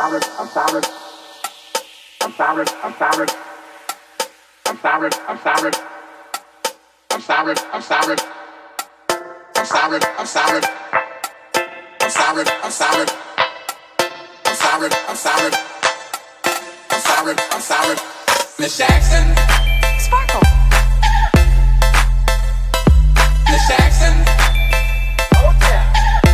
Miss Jackson, Sparkle. Miss Jackson, oh yeah.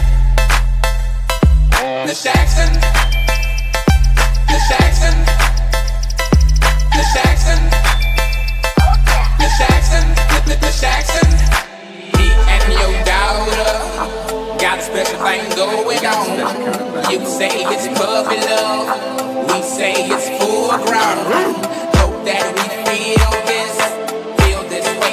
Miss Jackson, Miss Jackson, Miss Jackson, oh yeah. Miss Jackson, Miss Jackson. Me and your daughter got a special thing going on. You say it's puppy love, we say it's full grown. That we feel this way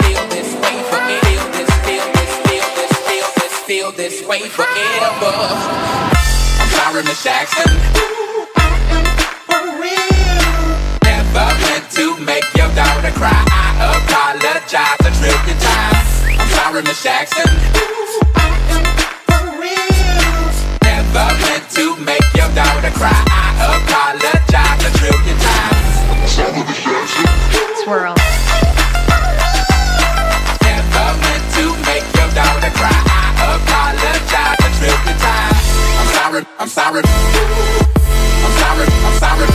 feel this way forever. I'm sorry, Miss Jackson. For real. Never meant to make your daughter cry. I apologize a trillion times. I'm sorry, Miss Jackson. For real. Never meant to make your daughter cry. I apologize a trillion times. Swirl. Never meant to make your daughter cry. I apologize a trillion times. I'm sorry, I'm sorry. I'm sorry, I'm sorry.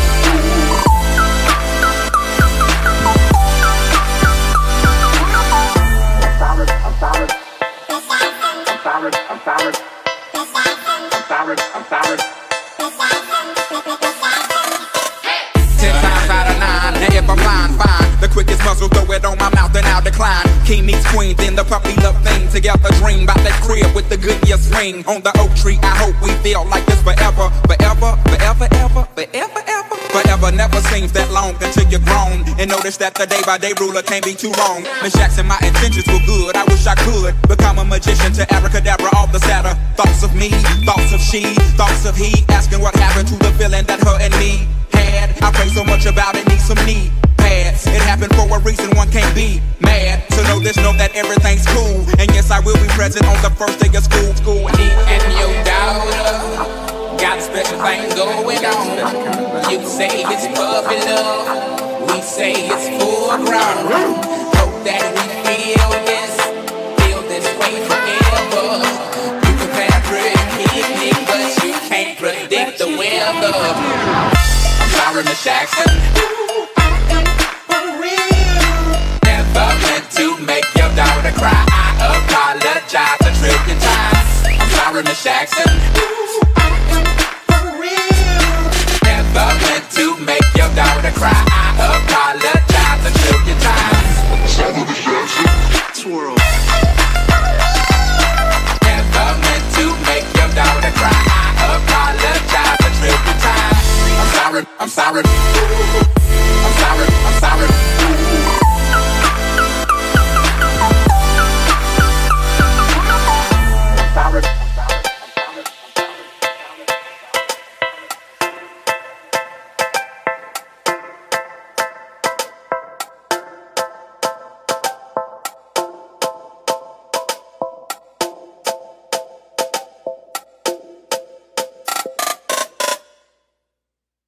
I'm sorry, I'm sorry. I'm sorry, I'm sorry. I'm sorry, I'm sorry. 10 times out of 9, and if I'm lying, fine. The quickest muzzle, throw it on my mouth and I'll decline. King meets queen, then the puppy love thing. Together dream about that crib with the Goodyear swing. On the oak tree, I hope we feel like this forever. Forever, forever, ever, forever, ever. Forever never seems that long until you're grown. And notice that the day-by-day ruler can't be too wrong. Miss Jackson, my intentions were good. I wish I could become a magician to abracadabra off the Saturn. Thoughts of me, thoughts of she, thoughts of he. Asking what happened to the feeling that her and me had. I pray so much about it, need some knee pads. It happened for a reason, one can't be mad. So know this, know that everything's cool. And yes, I will be present on the first day of school. Me and your daughter got a special thing going on. You say it's puppy love, we say it's full grown. Hope that we feel this way forever. You can plan a pretty picnic, but you can't predict the weather. I'm sorry, Miss Jackson. For real. Never meant to make your daughter cry. I apologize a trillion times. I'm sorry, Miss Jackson. For real. Never meant to make your daughter cry. I apologize a trillion times. Sorry, Miss Jackson. Swirl. Never meant to make your daughter cry. I apologize a trillion times. I'm sorry, I'm sorry. I'm sorry, I'm sorry.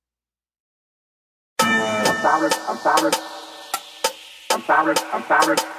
I'm sorry.